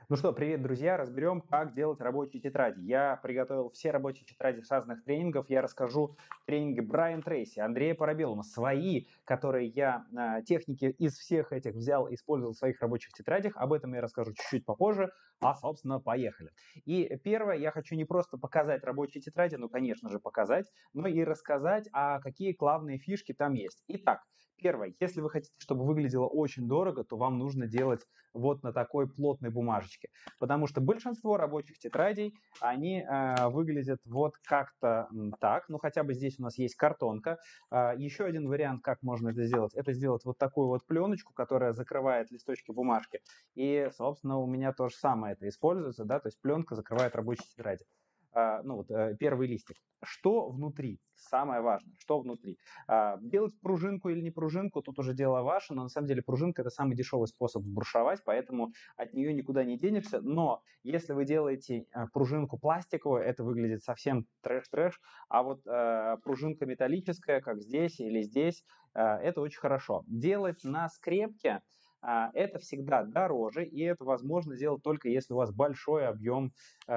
Ну что, привет, друзья! Разберем, как делать рабочие тетради. Я приготовил все рабочие тетради с разных тренингов. Я расскажу тренинги Брайан Трейси, Андрея Парабеллума, свои, которые я техники из всех этих взял и использовал в своих рабочих тетрадях. Об этом я расскажу чуть-чуть попозже. Собственно, поехали. И первое, я хочу не просто показать рабочие тетради, ну, конечно же, показать, но и рассказать, какие главные фишки там есть. Итак, первое, если вы хотите, чтобы выглядело очень дорого, то вам нужно делать вот на такой плотной бумажечке. Потому что большинство рабочих тетрадей, они выглядят вот как-то так. Ну, хотя бы здесь у нас есть картонка. Еще один вариант, как можно это сделать вот такую вот пленочку, которая закрывает листочки бумажки. И, собственно, у меня то же самое это используется, да, то есть пленка закрывает рабочие тетради. Первый листик. Что внутри? Самое важное, что внутри. Делать пружинку или не пружинку, тут уже дело ваше, но на самом деле пружинка – это самый дешевый способ сбрушевать, поэтому от нее никуда не денешься. Но если вы делаете пружинку пластиковую, это выглядит совсем трэш-трэш, а вот пружинка металлическая, как здесь или здесь, это очень хорошо. Делать на скрепке это всегда дороже, и это возможно сделать только если у вас большой объем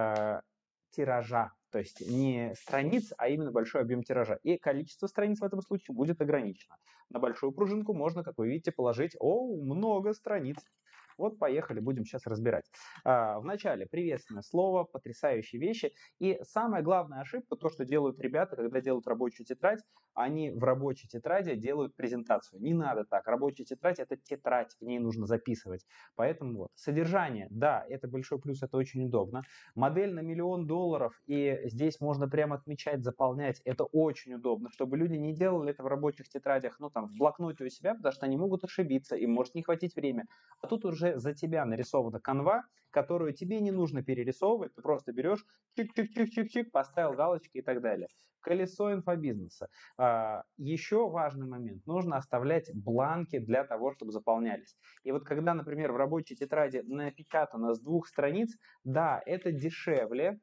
тиража, то есть не страниц, а именно большой объем тиража. И количество страниц в этом случае будет ограничено. На большую пружинку можно, как вы видите, положить много страниц. Вот поехали, будем сейчас разбирать. Вначале приветственное слово, потрясающие вещи. И самая главная ошибка, то, что делают ребята, когда делают рабочую тетрадь, они в рабочей тетради делают презентацию. Не надо так. Рабочая тетрадь – это тетрадь, в ней нужно записывать. Поэтому вот. Содержание, да, это большой плюс, это очень удобно. Модель на $1 000 000, и здесь можно прямо отмечать, заполнять. Это очень удобно, чтобы люди не делали это в рабочих тетрадях, ну там в блокноте у себя, потому что они могут ошибиться, им может не хватить времени. А тут уже за тебя нарисована канва, которую тебе не нужно перерисовывать, ты просто берешь, чик-чик-чик-чик-чик, поставил галочки и так далее. Колесо инфобизнеса. Еще важный момент. Нужно оставлять бланки для того, чтобы заполнялись. И вот когда, например, в рабочей тетради напечатано с 2 страниц, да, это дешевле,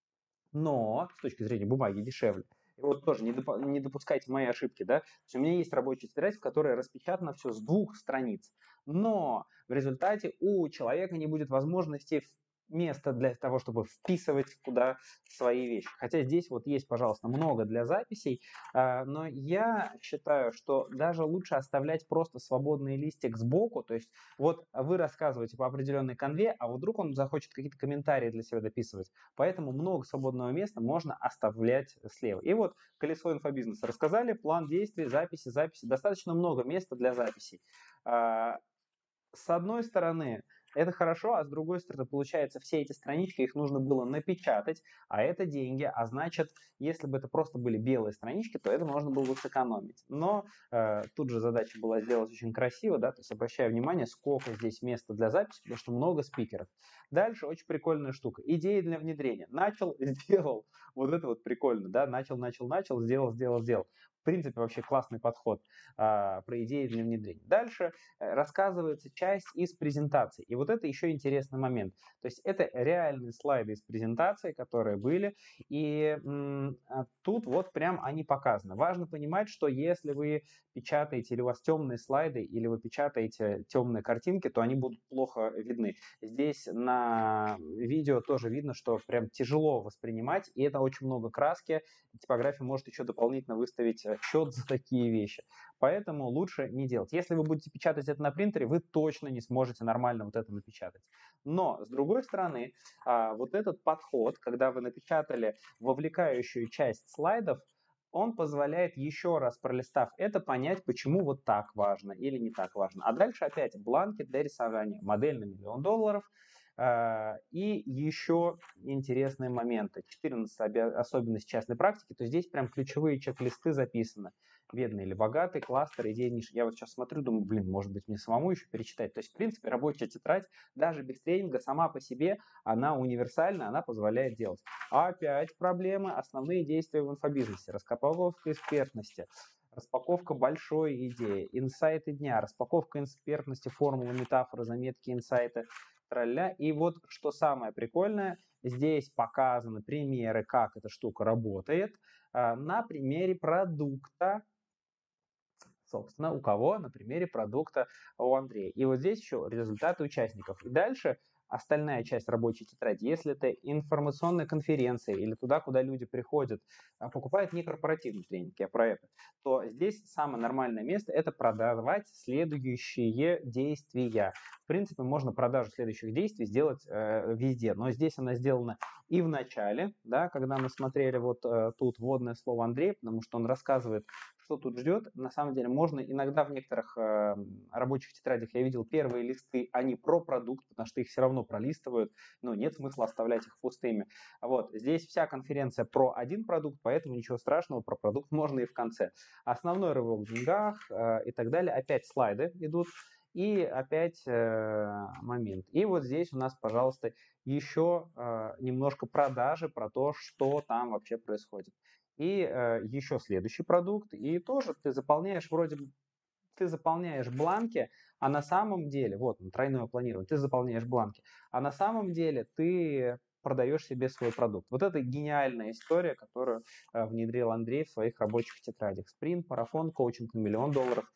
но с точки зрения бумаги дешевле. И вот тоже не допускайте мои ошибки, да. То есть у меня есть рабочая тетрадь, в которой распечатано все с 2 страниц, но в результате у человека не будет возможности места для того, чтобы вписывать туда свои вещи. Хотя здесь вот есть, пожалуйста, много для записей, но я считаю, что даже лучше оставлять просто свободный листик сбоку, то есть вот вы рассказываете по определенной конве, а вот вдруг он захочет какие-то комментарии для себя дописывать. Поэтому много свободного места можно оставлять слева. И вот колесо инфобизнеса. Рассказали, план действий, записи, записи. Достаточно много места для записей. С одной стороны, это хорошо, а с другой стороны, получается, все эти странички, их нужно было напечатать, а это деньги, а значит, если бы это просто были белые странички, то это можно было бы сэкономить. Но тут же задача была сделать очень красиво, да, то есть обращаю внимание, сколько здесь места для записи, потому что много спикеров. Дальше очень прикольная штука. Идеи для внедрения. Начал, сделал. Вот это вот прикольно, да, начал, сделал. В принципе, вообще классный подход про идеи для внедрения. Дальше рассказывается часть из презентации. И вот это еще интересный момент. То есть это реальные слайды из презентации, которые были, и тут вот прям они показаны. Важно понимать, что если вы печатаете или у вас темные слайды, или вы печатаете темные картинки, то они будут плохо видны. Здесь на видео тоже видно, что прям тяжело воспринимать, и это очень много краски. Типография может еще дополнительно выставить счет за такие вещи. Поэтому лучше не делать. Если вы будете печатать это на принтере, вы точно не сможете нормально вот это напечатать. Но, с другой стороны, вот этот подход, когда вы напечатали вовлекающую часть слайдов, он позволяет еще раз, пролистав это, понять, почему вот так важно или не так важно. А дальше опять бланки для рисования, модель на $1 000 000, и еще интересные моменты. 14 особенность частной практики, то здесь прям ключевые чек-листы записаны. Бедный или богатый, кластер, идея ниш. Я вот сейчас смотрю, думаю, блин, может быть мне самому еще перечитать. То есть, в принципе, рабочая тетрадь, даже без тренинга, сама по себе, она универсальна, она позволяет делать. А опять проблемы, основные действия в инфобизнесе, раскопаловка экспертности, распаковка большой идеи, инсайты дня, распаковка экспертности, формулы, метафоры, заметки, инсайты, тролля. И вот что самое прикольное, здесь показаны примеры, как эта штука работает, на примере продукта, собственно, у кого? На примере продукта у Андрея. И вот здесь еще результаты участников. И дальше остальная часть рабочей тетради, если это информационная конференция или туда, куда люди приходят, покупают не корпоративный тренинг, я про это, то здесь самое нормальное место – это продавать следующие действия. В принципе, можно продажу следующих действий сделать везде, но здесь она сделана и в начале, да, когда мы смотрели вот тут вводное слово Андрея, потому что он рассказывает, что тут ждет. На самом деле можно иногда в некоторых рабочих тетрадях я видел первые листы, они про продукт, потому что их все равно пролистывают, но нет смысла оставлять их пустыми. Вот здесь вся конференция про один продукт, поэтому ничего страшного, про продукт можно и в конце. Основной рывок в деньгах и так далее. Опять слайды идут. И опять момент. И вот здесь у нас, пожалуйста, еще немножко продажи про то, что там вообще происходит. И еще следующий продукт. И тоже ты заполняешь вроде бы, ты заполняешь бланки, а на самом деле, вот тройное планирование, ты заполняешь бланки, а на самом деле ты продаешь себе свой продукт. Вот это гениальная история, которую внедрил Андрей в своих рабочих тетрадях. Спринт, марафон, коучинг на $1 000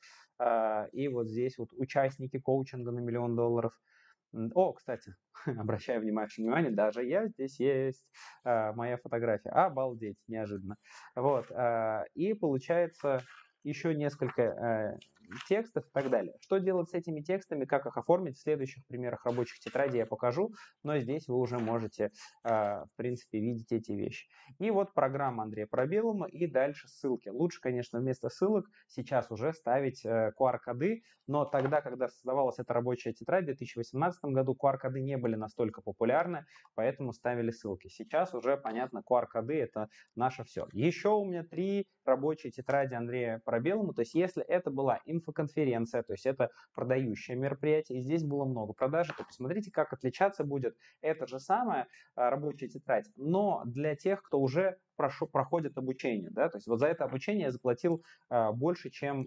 000. И вот здесь вот участники коучинга на $1 000 000. О, кстати, обращаю внимание, даже я здесь есть, моя фотография. Обалдеть, неожиданно. Вот, и получается еще несколько текстов и так далее. Что делать с этими текстами, как их оформить, в следующих примерах рабочих тетрадей я покажу, но здесь вы уже можете, в принципе, видеть эти вещи. И вот программа Андрея Парабеллума и дальше ссылки. Лучше, конечно, вместо ссылок сейчас уже ставить QR-коды, но тогда, когда создавалась эта рабочая тетрадь в 2018 году, QR-коды не были настолько популярны, поэтому ставили ссылки. Сейчас уже, понятно, QR-коды – это наше все. Еще у меня 3 рабочие тетради Андрея Парабеллума, то есть если это была инфоконференция, то есть это продающее мероприятие, и здесь было много продажи, то посмотрите, как отличаться будет это же самое рабочая тетрадь, но для тех, кто уже проходит обучение, да, то есть вот за это обучение я заплатил больше, чем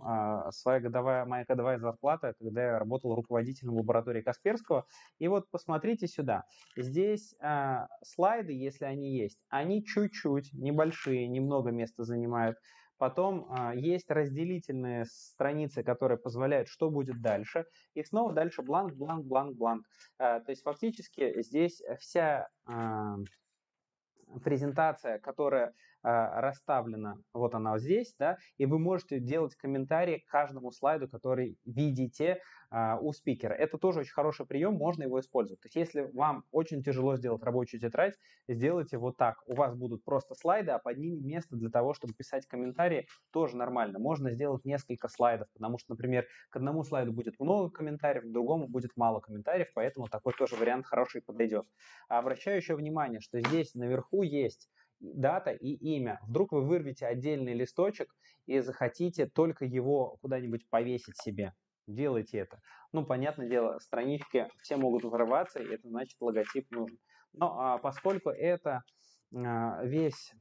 моя годовая зарплата, когда я работал руководителем лаборатории Касперского. И вот посмотрите сюда. Здесь слайды, если они есть, они чуть-чуть небольшие, немного места занимают. Потом есть разделительные страницы, которые позволяют, что будет дальше. И снова дальше бланк, бланк, бланк, бланк. То есть фактически здесь вся презентация, которая расставлена, вот она вот здесь, да, и вы можете делать комментарии к каждому слайду, который видите у спикера. Это тоже очень хороший прием, можно его использовать. То есть если вам очень тяжело сделать рабочую тетрадь, сделайте вот так. У вас будут просто слайды, а под ними место для того, чтобы писать комментарии, тоже нормально. Можно сделать несколько слайдов, потому что, например, к одному слайду будет много комментариев, к другому будет мало комментариев, поэтому такой тоже вариант хороший подойдет. Обращаю еще внимание, что здесь наверху есть дата и имя. Вдруг вы вырвете отдельный листочек и захотите только его куда-нибудь повесить себе. Делайте это. Ну, понятное дело, странички все могут взрываться, и это значит логотип нужен. Но поскольку это весь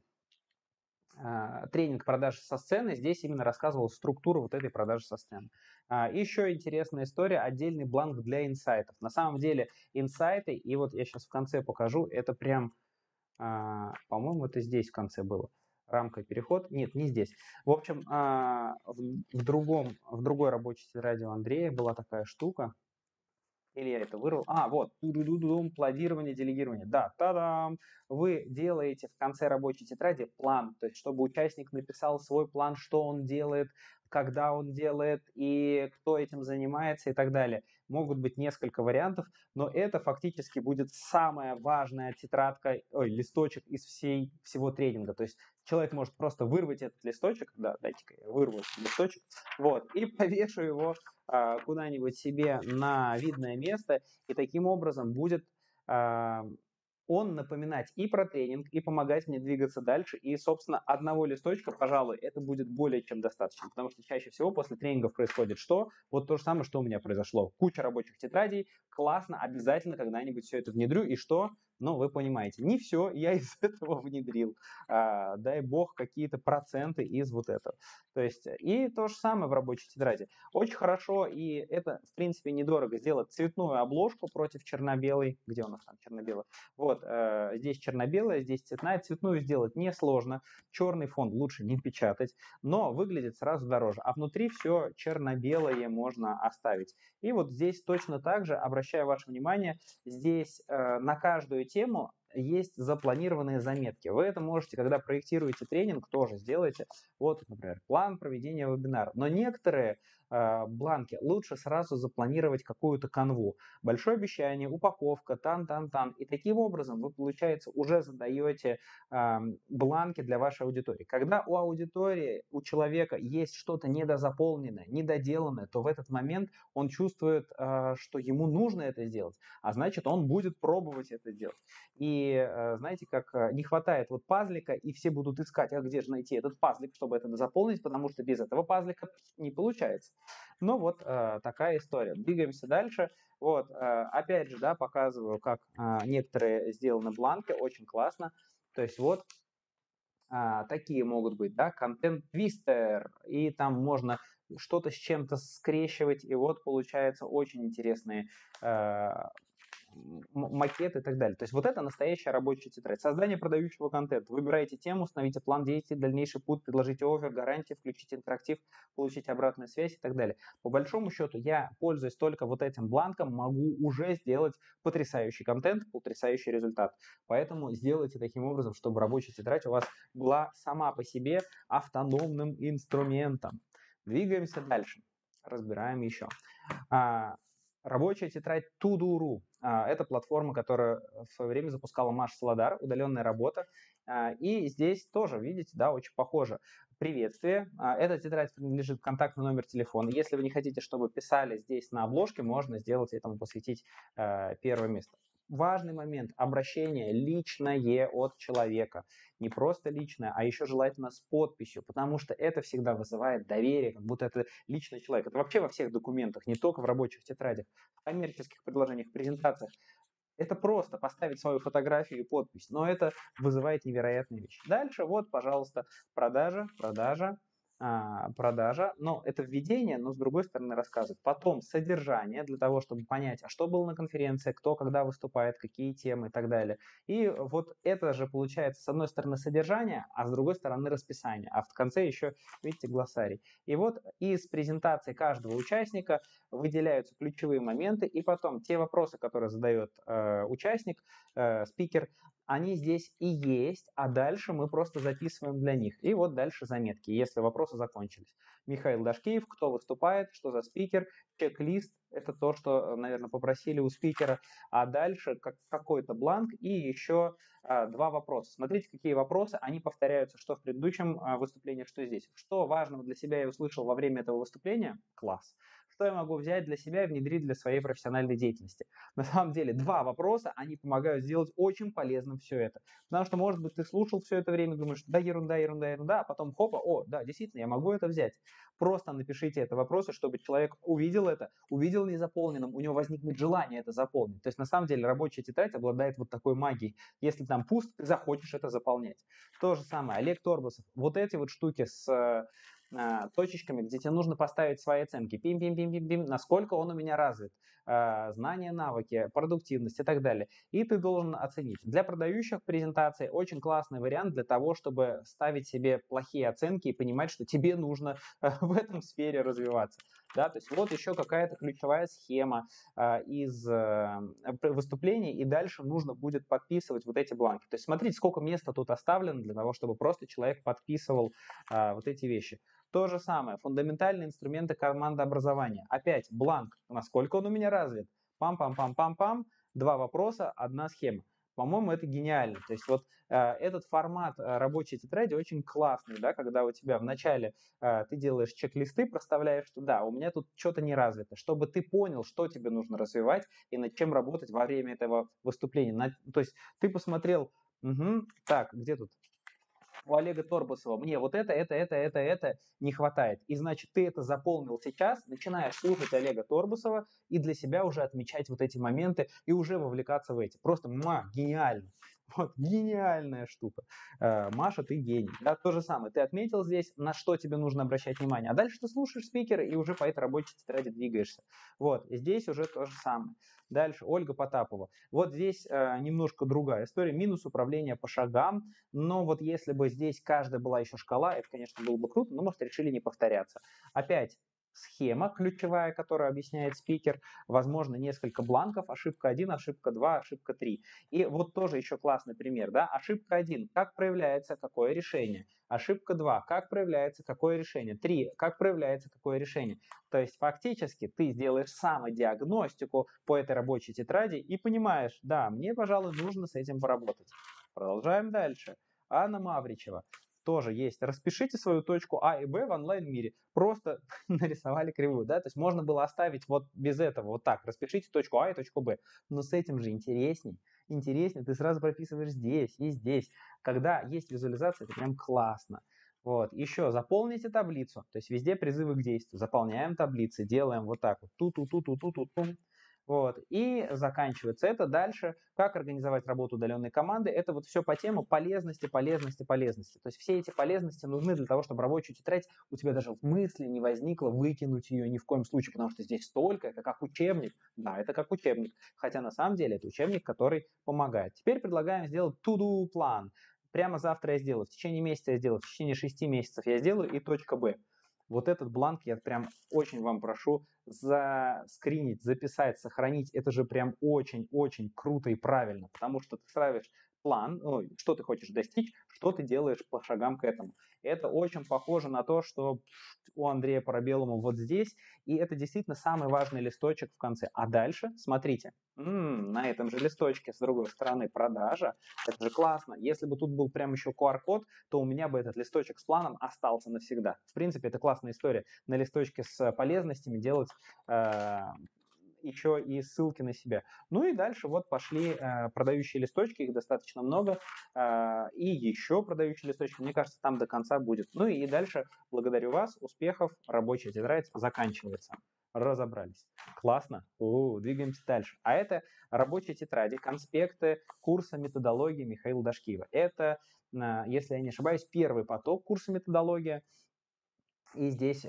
тренинг продажи со сцены, здесь именно рассказывал структуру вот этой продажи со сцены. Еще интересная история, отдельный бланк для инсайтов. На самом деле инсайты, и вот я сейчас в конце покажу, это прям, по-моему, это здесь в конце было. Рамка, переход. Нет, не здесь. В общем, в другой рабочей тетради у Андрея была такая штука. Или я это вырвал? Вот, планирование, делегирование. Да, та-дам! Вы делаете в конце рабочей тетради план, то есть чтобы участник написал свой план, что он делает, когда он делает и кто этим занимается и так далее. Могут быть несколько вариантов, но это фактически будет самая важная листочек из всего тренинга. То есть человек может просто вырвать этот листочек, да, дайте-ка я вырву этот листочек, вот, и повешу его куда-нибудь себе на видное место, и таким образом будет он напоминать и про тренинг, и помогать мне двигаться дальше. И, собственно, одного листочка, пожалуй, это будет более чем достаточно. Потому что чаще всего после тренингов происходит что? Вот то же самое, что у меня произошло. Куча рабочих тетрадей. Классно, обязательно когда-нибудь все это внедрю. И что? Ну, вы понимаете, не все я из этого внедрил. Дай бог, какие-то проценты из вот этого. То есть, и то же самое в рабочей тетради. Очень хорошо, и это, в принципе, недорого сделать цветную обложку против черно-белой. Где у нас там черно-белая? Вот. Вот здесь черно-белая, здесь цветная. Цветную сделать несложно. Черный фон лучше не печатать, но выглядит сразу дороже. А внутри все черно-белое можно оставить. И вот здесь точно так же, обращаю ваше внимание, здесь на каждую тему есть запланированные заметки. Вы это можете, когда проектируете тренинг, тоже сделайте. Вот, например, план проведения вебинара. Но некоторые бланки лучше сразу запланировать какую-то канву. Большое обещание, упаковка, тан-тан-тан. И таким образом вы, получается, уже задаете бланки для вашей аудитории. Когда у аудитории, у человека есть что-то недозаполненное, недоделанное, то в этот момент он чувствует, что ему нужно это сделать, а значит, он будет пробовать это делать. И знаете, как не хватает вот пазлика, и все будут искать, а где же найти этот пазлик, чтобы это заполнить, потому что без этого пазлика не получается. Ну вот такая история. Двигаемся дальше. Вот, опять же, да, показываю, как некоторые сделаны бланки, очень классно. То есть вот такие могут быть, да, контент-твистер, и там можно что-то с чем-то скрещивать, и вот получается очень интересные макеты и так далее. То есть вот это настоящая рабочая тетрадь. Создание продающего контента. Выбирайте тему, установите план действий, дальнейший путь, предложите оффер, гарантии, включите интерактив, получите обратную связь и так далее. По большому счету я, пользуясь только вот этим бланком, могу уже сделать потрясающий контент, потрясающий результат. Поэтому сделайте таким образом, чтобы рабочая тетрадь у вас была сама по себе автономным инструментом. Двигаемся дальше. Разбираем еще. Рабочая тетрадь To-Do.ru. Это платформа, которую в свое время запускала Маша Солодар, удаленная работа. И здесь тоже, видите, да, очень похоже. Приветствие. Эта тетрадь принадлежит контактный номер телефона. Если вы не хотите, чтобы писали здесь на обложке, можно сделать этому посвятить первое место. Важный момент. Обращение личное от человека. Не просто личное, а еще желательно с подписью, потому что это всегда вызывает доверие, как будто это личный человек. Это вообще во всех документах, не только в рабочих тетрадях, в коммерческих предложениях, презентациях. Это просто поставить свою фотографию и подпись, но это вызывает невероятные вещи. Дальше вот, пожалуйста, продажа, но это введение, но с другой стороны рассказывает. Потом содержание для того, чтобы понять, а что было на конференции, кто когда выступает, какие темы и так далее. И вот это же получается с одной стороны содержание, а с другой стороны расписание, а в конце еще, видите, глоссарий. И вот из презентации каждого участника выделяются ключевые моменты, и потом те вопросы, которые задает участник, спикер, они здесь и есть, а дальше мы просто записываем для них. И вот дальше заметки, если вопросы закончились. Михаил Дашкиев, кто выступает, что за спикер, чек-лист, это то, что, наверное, попросили у спикера, а дальше какой-то бланк и еще два вопроса. Смотрите, какие вопросы, они повторяются, что в предыдущем выступлении, что здесь. Что важного для себя я услышал во время этого выступления? Класс. Что я могу взять для себя и внедрить для своей профессиональной деятельности? На самом деле, два вопроса, они помогают сделать очень полезным все это. Потому что, может быть, ты слушал все это время, думаешь, да, ерунда, ерунда, ерунда, а потом хопа, о, да, действительно, я могу это взять. Просто напишите это вопросы, чтобы человек увидел это, увидел незаполненным, у него возникнет желание это заполнить. То есть, на самом деле, рабочая тетрадь обладает вот такой магией. Если там пуст, ты захочешь это заполнять. То же самое, Олег Торбасов. Вот эти вот штуки с точечками, где тебе нужно поставить свои оценки. Пим-пим-пим-пим-пим, насколько он у меня развит. Знания, навыки, продуктивность и так далее. И ты должен оценить. Для продающих презентаций очень классный вариант для того, чтобы ставить себе плохие оценки и понимать, что тебе нужно в этом сфере развиваться. Да, то есть вот еще какая-то ключевая схема из выступлений, и дальше нужно будет подписывать вот эти бланки. То есть смотрите, сколько места тут оставлено для того, чтобы просто человек подписывал вот эти вещи. То же самое, фундаментальные инструменты командообразования. Опять бланк, насколько он у меня развит. Пам-пам-пам-пам-пам, два вопроса, одна схема. По-моему, это гениально. То есть вот этот формат рабочей тетради очень классный, да, когда у тебя вначале ты делаешь чек-листы, проставляешь, что да, у меня тут что-то не развито, чтобы ты понял, что тебе нужно развивать и над чем работать во время этого выступления. То есть ты посмотрел, так, где тут? У Олега Торбасова, мне вот это не хватает. И значит, ты это заполнил сейчас, начинаешь слушать Олега Торбасова и для себя уже отмечать вот эти моменты и уже вовлекаться в эти. Просто гениально. Вот, гениальная штука. Маша, ты гений. Да, то же самое. Ты отметил здесь, на что тебе нужно обращать внимание. А дальше ты слушаешь спикера и уже по этой рабочей тетради двигаешься. Вот, и здесь уже то же самое. Дальше Ольга Потапова. Вот здесь немножко другая история. Минус управления по шагам. Но вот если бы здесь каждая была еще шкала, это, конечно, было бы круто, но, может, решили не повторяться. Опять схема ключевая, которую объясняет спикер, возможно, несколько бланков, ошибка 1, ошибка 2, ошибка 3. И вот тоже еще классный пример, да, ошибка 1, как проявляется, какое решение, ошибка 2, как проявляется, какое решение, 3, как проявляется, какое решение. То есть фактически ты сделаешь самодиагностику по этой рабочей тетради и понимаешь, да, мне, пожалуй, нужно с этим поработать. Продолжаем дальше. Анна Мавричева. Тоже есть. Распишите свою точку А и Б в онлайн-мире. Просто нарисовали кривую, да, то есть можно было оставить вот без этого, вот так, распишите точку А и точку Б, но с этим же интересней, ты сразу прописываешь здесь и здесь. Когда есть визуализация, это прям классно. Вот, еще заполните таблицу, то есть везде призывы к действию, заполняем таблицы, делаем вот так вот, ту-ту-ту-ту-ту-ту, вот, и заканчивается это. Дальше, как организовать работу удаленной команды, это вот все по теме полезности. То есть все эти полезности нужны для того, чтобы рабочую тетрадь у тебя даже в мысли не возникло выкинуть ее ни в коем случае, потому что здесь столько, это как учебник. Да, это как учебник, хотя на самом деле это учебник, который помогает. Теперь предлагаем сделать to-do план. Прямо завтра я сделаю, в течение месяца я сделаю, в течение 6 месяцев я сделаю и точка Б. Вот этот бланк я прям очень вам прошу заскринить, записать, сохранить. Это же прям очень-очень круто и правильно, потому что ты ставишь план, ну, что ты хочешь достичь, что ты делаешь по шагам к этому. Это очень похоже на то, что у Андрея Парабеллума вот здесь, и это действительно самый важный листочек в конце. А дальше, смотрите, на этом же листочке с другой стороны продажа, это же классно. Если бы тут был прям еще QR-код, то у меня бы этот листочек с планом остался навсегда. В принципе, это классная история. На листочке с полезностями делать еще и ссылки на себя. Ну и дальше вот пошли продающие листочки, их достаточно много, и еще продающие листочки, мне кажется, там до конца будет. Ну и дальше, благодарю вас, успехов, рабочая тетрадь заканчивается. Разобрались. Классно. Двигаемся дальше. А это рабочие тетради, конспекты курса методологии Михаила Дашкиева. Это, если я не ошибаюсь, первый поток курса методология. И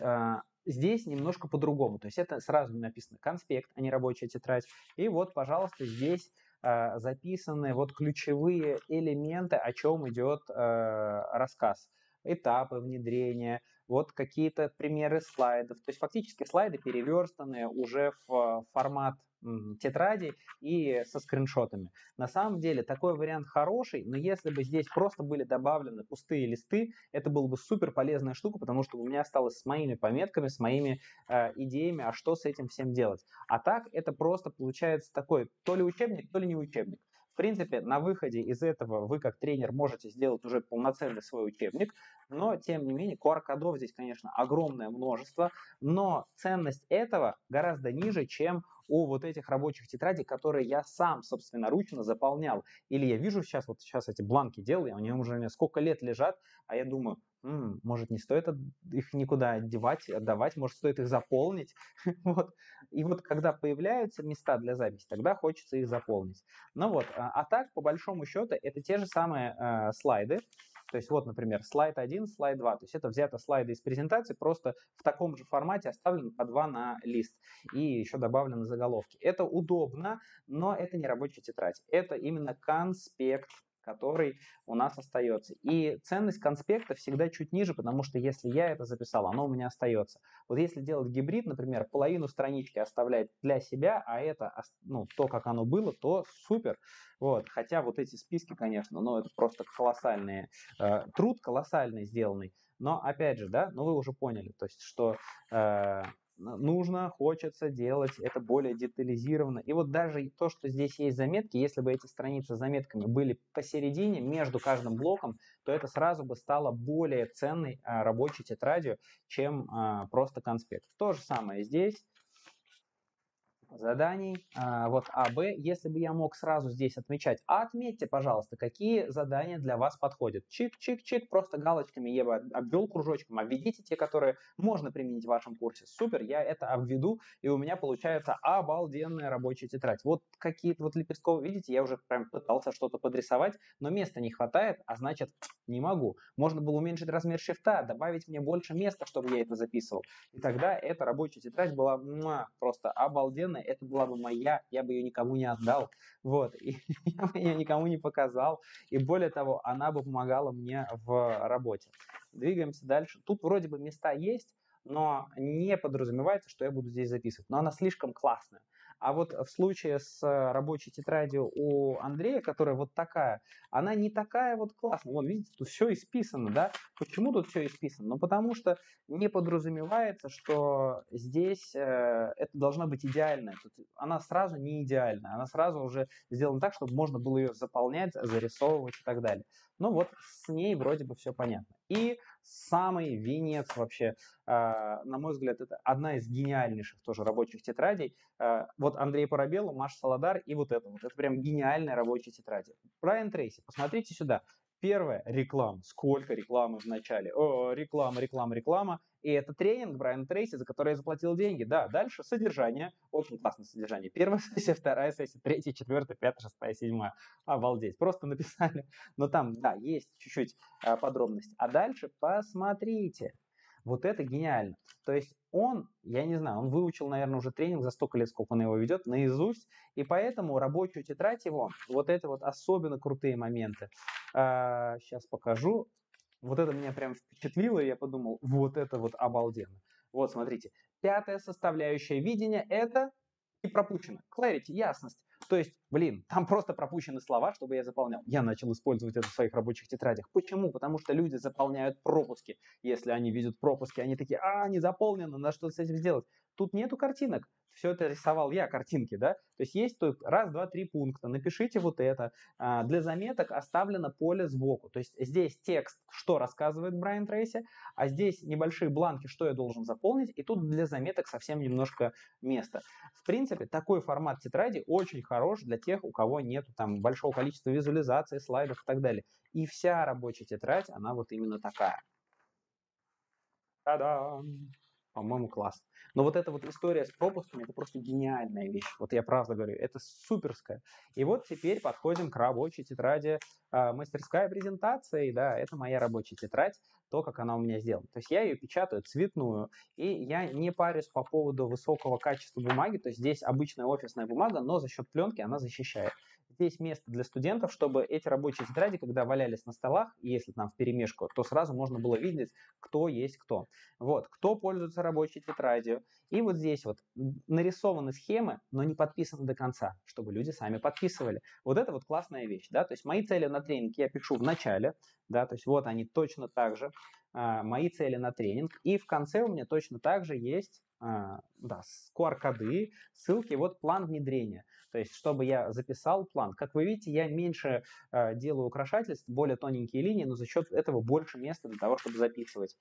здесь немножко по-другому. То есть это сразу написано конспект, а не рабочая тетрадь. И вот, пожалуйста, здесь записаны вот ключевые элементы, о чем идет рассказ. Этапы внедрения, вот какие-то примеры слайдов. То есть фактически слайды переверстанные уже в формат тетради и со скриншотами. На самом деле такой вариант хороший, но если бы здесь просто были добавлены пустые листы, это была бы супер полезная штука, потому что у меня осталось с моими пометками, с моими идеями, а что с этим всем делать. А так это просто получается такой то ли учебник, то ли не учебник. В принципе, на выходе из этого вы как тренер можете сделать уже полноценный свой учебник, но тем не менее QR-кодов здесь, конечно, огромное множество, но ценность этого гораздо ниже, чем у вот этих рабочих тетрадей, которые я сам собственноручно заполнял. Или я вижу сейчас эти бланки делаю, они уже у меня сколько лет лежат, а я думаю, может, не стоит их никуда отдавать, может, стоит их заполнить. Вот. И вот когда появляются места для записи, тогда хочется их заполнить. Ну вот, а так, по большому счету, это те же самые слайды. То есть вот, например, слайд 1, слайд 2. То есть это взято слайды из презентации, просто в таком же формате оставлено по 2 на лист. И еще добавлены заголовки. Это удобно, но это не рабочая тетрадь. Это именно конспект, который у нас остается. И ценность конспекта всегда чуть ниже, потому что если я это записал, оно у меня остается. Вот если делать гибрид, например, половину странички оставлять для себя, а это, ну, то, как оно было, то супер. Вот. Хотя вот эти списки, конечно, ну, это просто колоссальный труд, колоссальный сделанный. Но, опять же, да, ну, вы уже поняли, то есть, что нужно, хочется делать это более детализированно. И вот даже то, что здесь есть заметки, если бы эти страницы с заметками были посередине, между каждым блоком, то это сразу бы стало более ценной рабочей тетрадью, чем просто конспект. То же самое здесь. Заданий, вот А, Б. Если бы я мог сразу здесь отмечать, отметьте, пожалуйста, какие задания для вас подходят. Чик-чик-чик, просто галочками я бы обвел кружочком, обведите те, которые можно применить в вашем курсе. Супер, я это обведу, и у меня получается обалденная рабочая тетрадь. Вот какие-то вот лепестковые, видите, я уже прям пытался что-то подрисовать, но места не хватает, а значит не могу. Можно было уменьшить размер шрифта, добавить мне больше места, чтобы я это записывал. И тогда эта рабочая тетрадь была просто обалденная. это была бы моя, я бы ее никому не отдал, вот, и я бы ее никому не показал, и более того, она бы помогала мне в работе. Двигаемся дальше. Тут вроде бы места есть, но не подразумевается, что я буду здесь записывать, но она слишком классная. А вот в случае с рабочей тетрадью у Андрея, которая вот такая, она не такая вот классная. Вон, видите, тут все исписано, да? Почему тут все исписано? Ну, потому что не подразумевается, что здесь это должна быть идеальная. Тут она сразу не идеальная, она сразу уже сделана так, чтобы можно было ее заполнять, зарисовывать и так далее. Ну вот с ней вроде бы все понятно. И самый венец вообще, на мой взгляд, это одна из гениальнейших тоже рабочих тетрадей. Вот Андрей Парабелло, Маша Солодар и вот это вот. Это прям гениальная рабочая тетрадь. Брайан Трейси, посмотрите сюда. Первая реклама. Сколько рекламы в начале? О, реклама, реклама, реклама. И это тренинг Брайана Трейси, за который я заплатил деньги. Да, дальше содержание. Очень классное содержание. Первая сессия, вторая сессия, третья, четвертая, пятая, шестая, седьмая. Обалдеть. Просто написали. Но там, да, есть чуть-чуть подробности. А дальше посмотрите. Вот это гениально. То есть он, я не знаю, он выучил, наверное, уже тренинг за столько лет, сколько он его ведет, наизусть, и поэтому рабочую тетрадь его, вот это вот особенно крутые моменты. Сейчас покажу. Вот это меня прям впечатлило, и я подумал, вот это вот обалденно. Вот, смотрите, пятая составляющая видения – это и пропущено. Clarity, ясность. То есть, блин, там просто пропущены слова, чтобы я заполнял. Я начал использовать это в своих рабочих тетрадях. Почему? Потому что люди заполняют пропуски. Если они видят пропуски, они такие, не заполнено, надо что-то с этим сделать. Тут нету картинок. Все это рисовал я, картинки, да? То есть есть тут раз, два, три пункта. Напишите вот это. Для заметок оставлено поле сбоку. То есть здесь текст, что рассказывает Брайан Трейси, а здесь небольшие бланки, что я должен заполнить. И тут для заметок совсем немножко места. В принципе, такой формат тетради очень хорош для тех, у кого нет там большого количества визуализаций, слайдов и так далее. И вся рабочая тетрадь, она вот именно такая. Та-дам! По-моему, класс. Но вот эта вот история с пропусками, это просто гениальная вещь. Вот я правда говорю, это суперская. И вот теперь подходим к рабочей тетради. Мастерская презентация, да, это моя рабочая тетрадь, то, как она у меня сделана. То есть я ее печатаю цветную, и я не парюсь по поводу высокого качества бумаги. То есть здесь обычная офисная бумага, но за счет пленки она защищает. Здесь место для студентов, чтобы эти рабочие тетради, когда валялись на столах, если там вперемешку, то сразу можно было видеть, кто есть кто. Вот, кто пользуется рабочей тетрадью. И вот здесь вот нарисованы схемы, но не подписаны до конца, чтобы люди сами подписывали. Вот это вот классная вещь, да, то есть мои цели на тренинг я пишу в начале, да, то есть вот они точно так же, мои цели на тренинг, и в конце у меня точно так же есть, да, QR-коды, ссылки, вот план внедрения. То есть, чтобы я записал план. Как вы видите, я меньше делаю украшательств, более тоненькие линии, но за счет этого больше места для того, чтобы записывать.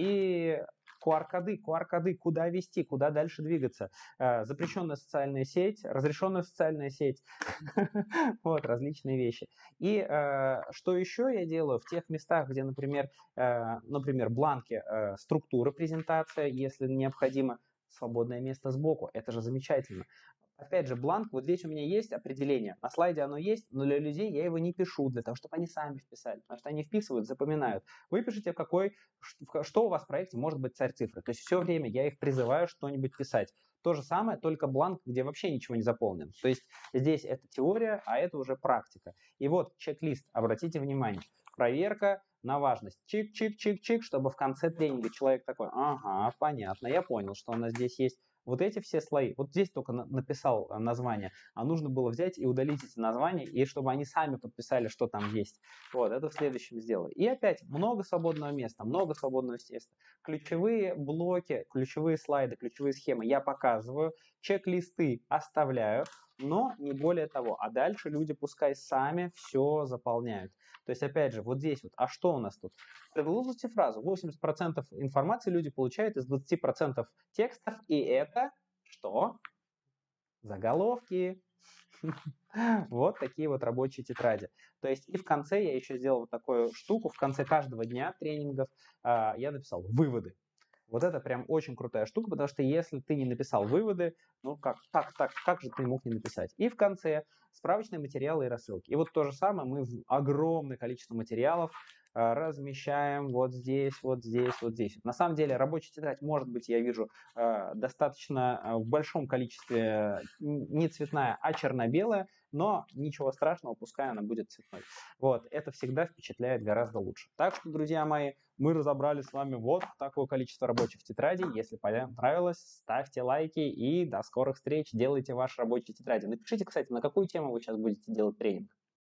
И QR-коды, куда вести, куда дальше двигаться. Запрещенная социальная сеть, разрешенная социальная сеть. Вот, различные вещи. И что еще я делаю? В тех местах, где, например, бланки структуры презентации, если необходимо, свободное место сбоку. Это же замечательно. Опять же, бланк, вот здесь у меня есть определение, на слайде оно есть, но для людей я его не пишу, для того, чтобы они сами вписали, потому что они вписывают, запоминают. Вы пишите, что у вас в проекте может быть царь цифры. То есть все время я их призываю что-нибудь писать. То же самое, только бланк, где вообще ничего не заполнен. То есть здесь это теория, а это уже практика. И вот чек-лист, обратите внимание, проверка на важность. Чик-чик-чик-чик, чтобы в конце тренинга человек такой, ага, понятно, я понял, что у нас здесь есть вот эти все слои. Вот здесь только написал название, а нужно было взять и удалить эти названия, и чтобы они сами подписали, что там есть. Вот, это в следующем сделаю. И опять много свободного места, много свободного места. Ключевые блоки, ключевые слайды, ключевые схемы я показываю, чек-листы оставляю, но не более того. А дальше люди пускай сами все заполняют. То есть, опять же, вот здесь вот, а что у нас тут? Продолжите фразу. 80% информации люди получают из 20% текстов, и это что? Заголовки. Вот такие вот рабочие тетради. То есть и в конце я еще сделал вот такую штуку. В конце каждого дня тренингов я написал выводы. Вот это прям очень крутая штука, потому что если ты не написал выводы, ну как же ты мог не написать? И в конце справочные материалы и рассылки. И вот то же самое мы в огромное количество материалов размещаем вот здесь, вот здесь, вот здесь. На самом деле рабочая тетрадь может быть, я вижу, достаточно в большом количестве не цветная, а черно-белая, но ничего страшного, пускай она будет цветной. Вот, это всегда впечатляет гораздо лучше. Так что, друзья мои, мы разобрали с вами вот такое количество рабочих тетрадей. Если понравилось, ставьте лайки и до скорых встреч. Делайте ваши рабочие тетради. Напишите, кстати, на какую тему вы сейчас будете делать тренинг.